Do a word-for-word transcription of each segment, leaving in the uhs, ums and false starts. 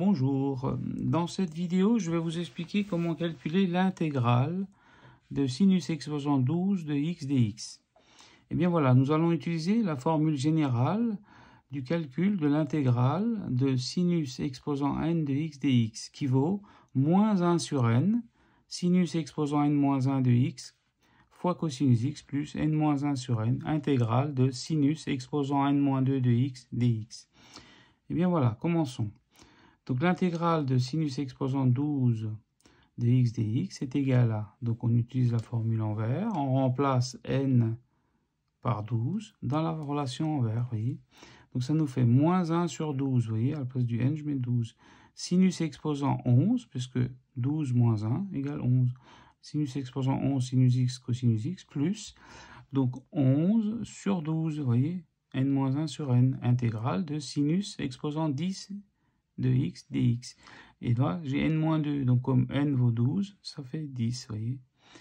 Bonjour, dans cette vidéo, je vais vous expliquer comment calculer l'intégrale de sinus exposant douze de x dx. Et bien voilà, nous allons utiliser la formule générale du calcul de l'intégrale de sinus exposant n de x dx, qui vaut moins un sur n, sinus exposant n moins un de x, fois cosinus x plus n moins un sur n, intégrale de sinus exposant n moins deux de x dx. Et bien voilà, commençons. Donc l'intégrale de sinus exposant douze de x dx est égale à, donc on utilise la formule envers, on remplace n par douze dans la relation envers, vous voyez. Donc ça nous fait moins un sur douze, vous voyez, à la place du n je mets douze. Sinus exposant onze, puisque douze moins un égale onze. Sinus exposant onze, sinus x, cosinus x, plus, donc onze sur douze, vous voyez, n moins un sur n, intégrale de sinus exposant dix de x dx. Et là, j'ai n moins deux, donc comme n vaut douze, ça fait dix, vous voyez.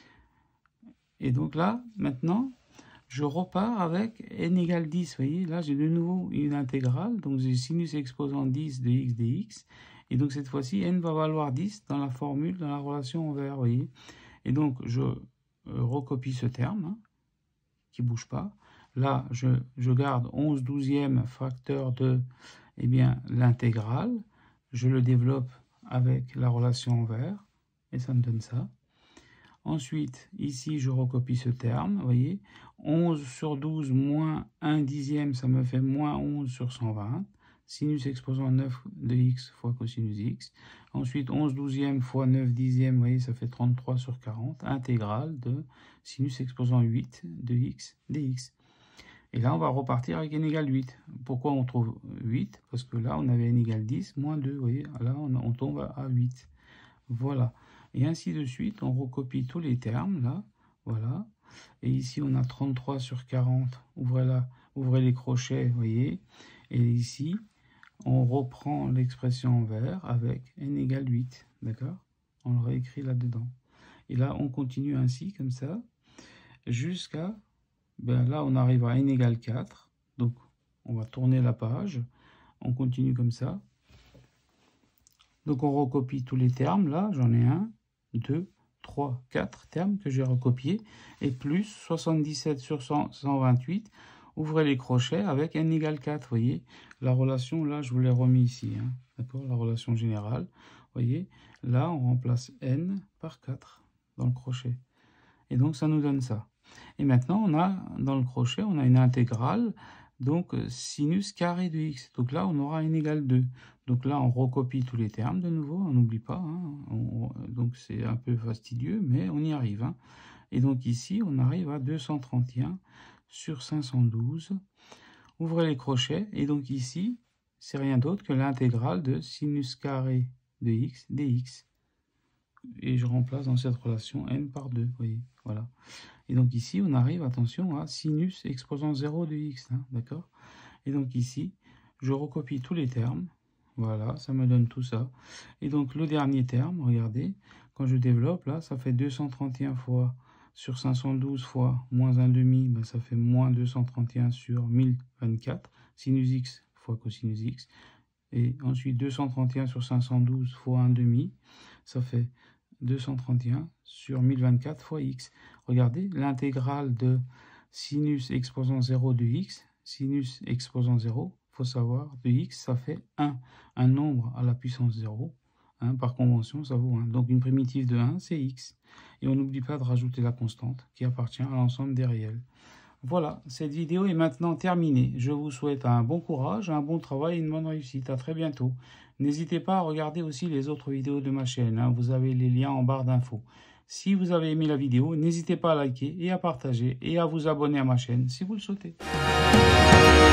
Et donc là, maintenant, je repars avec n égale dix, vous voyez. Là, j'ai de nouveau une intégrale, donc j'ai sinus exposant dix de x dx. Et donc cette fois-ci, n va valoir dix dans la formule, dans la relation envers, vous voyez. Et donc, je euh, recopie ce terme, hein, qui ne bouge pas. Là, je, je garde onze douzième facteur de eh bien, l'intégrale. Je le développe avec la relation envers, et ça me donne ça. Ensuite, ici, je recopie ce terme, vous voyez. onze sur douze moins un dixième, ça me fait moins onze sur cent vingt. Sinus exposant neuf de x fois cosinus x. Ensuite, onze douzième fois neuf dixième, vous voyez, ça fait trente-trois sur quarante. Intégrale de sinus exposant huit de x dx. Et là, on va repartir avec n égale huit. Pourquoi on trouve huit? Parce que là, on avait n égale dix, moins deux, vous voyez. Là, on, on tombe à huit. Voilà. Et ainsi de suite, on recopie tous les termes, là. Voilà. Et ici, on a trente-trois sur quarante. Ouvrez, là, ouvrez les crochets, vous voyez. Et ici, on reprend l'expression en vert avec n égale huit. D'accord? On le réécrit là-dedans. Et là, on continue ainsi, comme ça, jusqu'à... Ben là, on arrive à n égale quatre. Donc, on va tourner la page. On continue comme ça. Donc, on recopie tous les termes. Là, j'en ai un, deux, trois, quatre termes que j'ai recopiés. Et plus soixante-dix-sept sur cent, cent vingt-huit. Ouvrez les crochets avec n égale quatre. Vous voyez, la relation, là, je vous l'ai remis ici. Hein, d'accord, la relation générale. Vous voyez, là, on remplace n par quatre dans le crochet. Et donc, ça nous donne ça. Et maintenant, on a, dans le crochet, on a une intégrale, donc sinus carré de x. Donc là, on aura n égale deux. Donc là, on recopie tous les termes de nouveau, on n'oublie pas. Hein, on, donc c'est un peu fastidieux, mais on y arrive. Hein. Et donc ici, on arrive à deux cent trente et un sur cinq cent douze. Ouvrez les crochets, et donc ici, c'est rien d'autre que l'intégrale de sinus carré de x dx. Et je remplace dans cette relation n par deux, vous voyez, voilà. Et donc ici, on arrive, attention, à sinus exposant zéro de x, hein, d'accord? Et donc ici, je recopie tous les termes, voilà, ça me donne tout ça. Et donc le dernier terme, regardez, quand je développe, là, ça fait deux cent trente et un fois sur cinq cent douze fois moins un demi, ben, ça fait moins deux cent trente et un sur mille vingt-quatre, sinus x fois cosinus x. Et ensuite, deux cent trente et un sur cinq cent douze fois un demi, ça fait deux cent trente et un sur mille vingt-quatre fois x. Regardez, l'intégrale de sinus exposant zéro de x, sinus exposant zéro, il faut savoir, de x, ça fait un. Un nombre à la puissance zéro, hein, par convention, ça vaut un. Donc une primitive de un, c'est x. Et on n'oublie pas de rajouter la constante qui appartient à l'ensemble des réels. Voilà, cette vidéo est maintenant terminée. Je vous souhaite un bon courage, un bon travail et une bonne réussite. À très bientôt. N'hésitez pas à regarder aussi les autres vidéos de ma chaîne. Hein. Vous avez les liens en barre d'infos. Si vous avez aimé la vidéo, n'hésitez pas à liker et à partager et à vous abonner à ma chaîne si vous le souhaitez.